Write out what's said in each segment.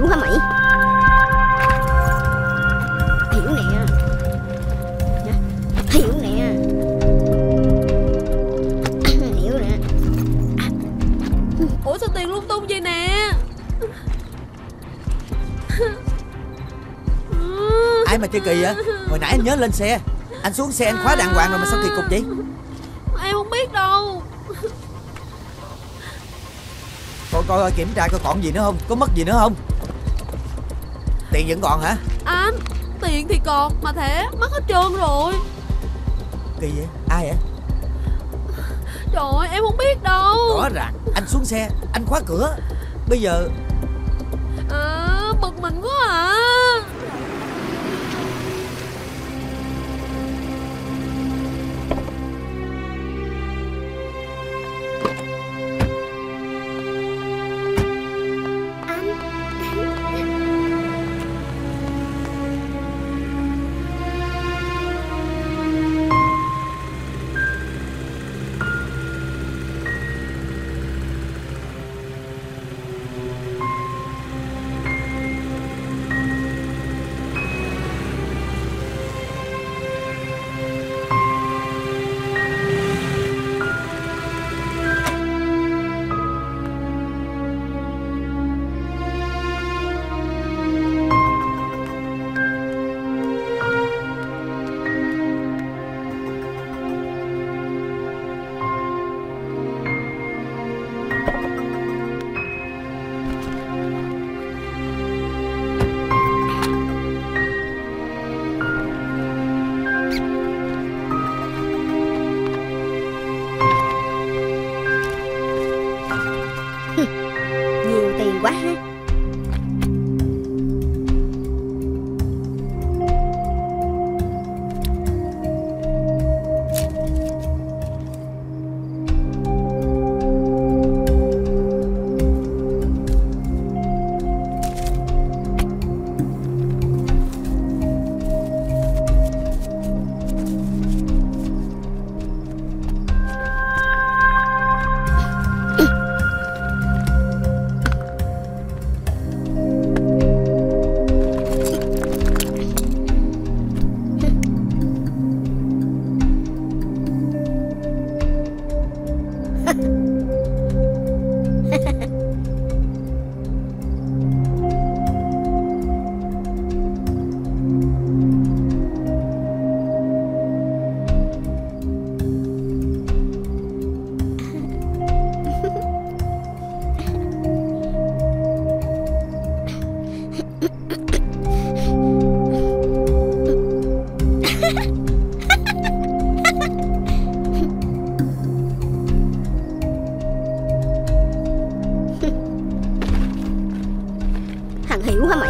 hiểu hả mày? Hiểu nè. Hiểu nè. Hiểu nè. Ủa sao tiền lung tung vậy nè? Ai mà chơi kỳ vậy? Hồi nãy anh nhớ lên xe. Anh xuống xe anh khóa đàng hoàng rồi mà sao kỳ cục vậy? Em không biết đâu. Coi kiểm tra coi còn gì nữa không? Có mất gì nữa không? Tiền vẫn còn hả? Anh, tiền thì còn mà thẻ mất hết trơn rồi. Kỳ vậy? Ai vậy? Trời ơi, em không biết đâu. Rõ ràng anh xuống xe, anh khóa cửa. Bây giờ bực mình quá à. Nhiều tiền quá ha. Thằng hiểu hả mày?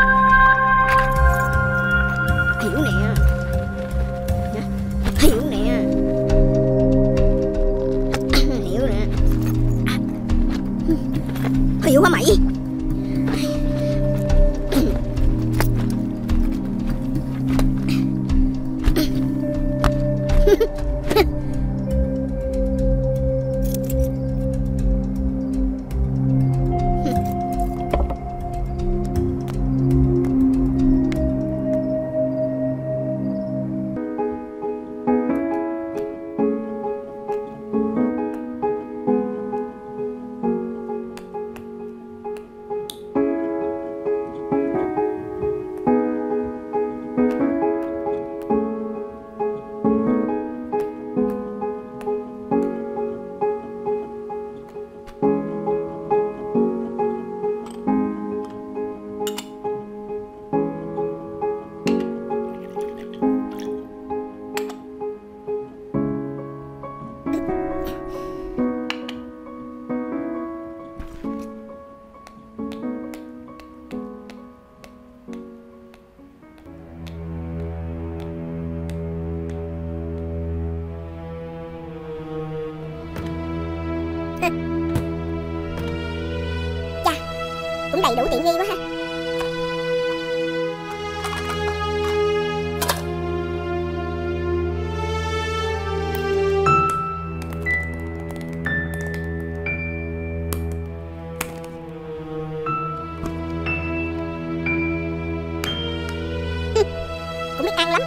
Hiểu nè. Hiểu nè. Hiểu nè. Hiểu hả mày? Chà, cũng đầy đủ tiện nghi quá ha. ăn lắm.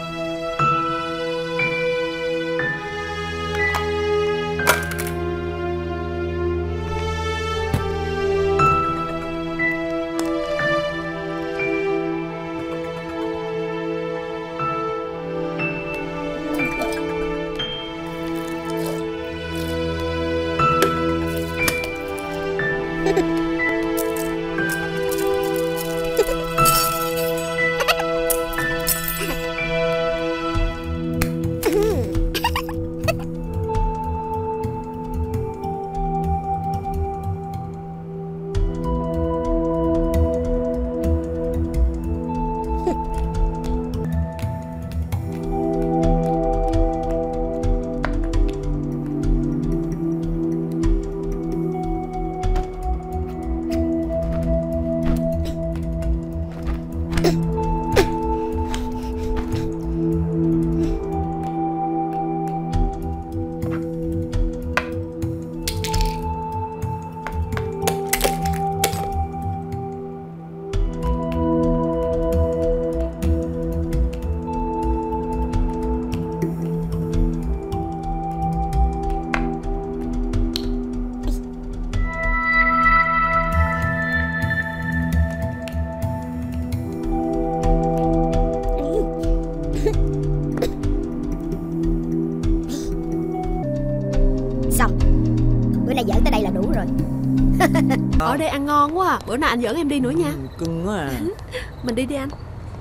Xong, bữa nay dẫn tới đây là đủ rồi. Ở đây ăn ngon quá à. Bữa nào anh dẫn em đi nữa nha. Cưng quá à. Mình đi anh.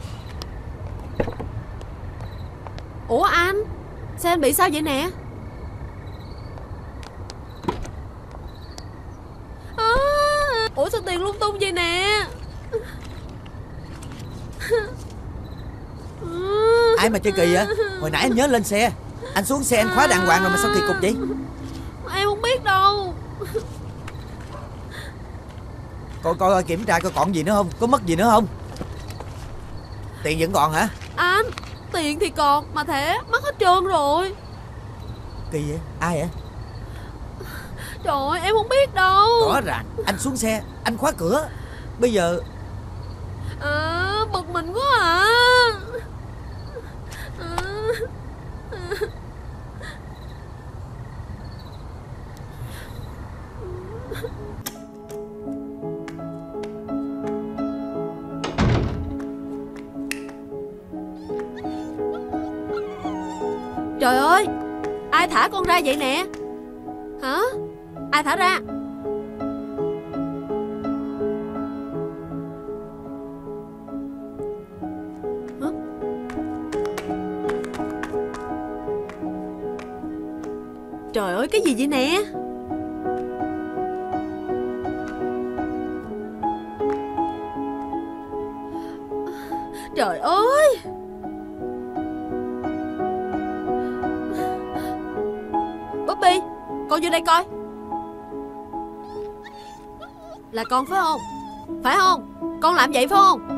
Ủa anh, xe anh bị sao vậy nè? Ủa sao tiền lung tung vậy nè? Ai mà chơi kỳ vậy? Hồi nãy anh nhớ lên xe, anh xuống xe anh khóa đàng hoàng rồi mà sao kỳ cục vậy? Em không biết đâu. Coi kiểm tra coi còn gì nữa không, có mất gì nữa không? Tiền vẫn còn hả? Anh, tiền thì còn mà thẻ mất hết trơn rồi. Kỳ vậy? Ai vậy? Trời ơi, em không biết đâu. Rõ ràng anh xuống xe, anh khóa cửa. Bây giờ bực mình quá à. Trời ơi, ai thả con ra vậy nè? Hả? Ai thả ra? Hả? Trời ơi, cái gì vậy nè? Trời ơi! Bobby, con vô đây coi. Là con phải không? Phải không? Con làm vậy phải không?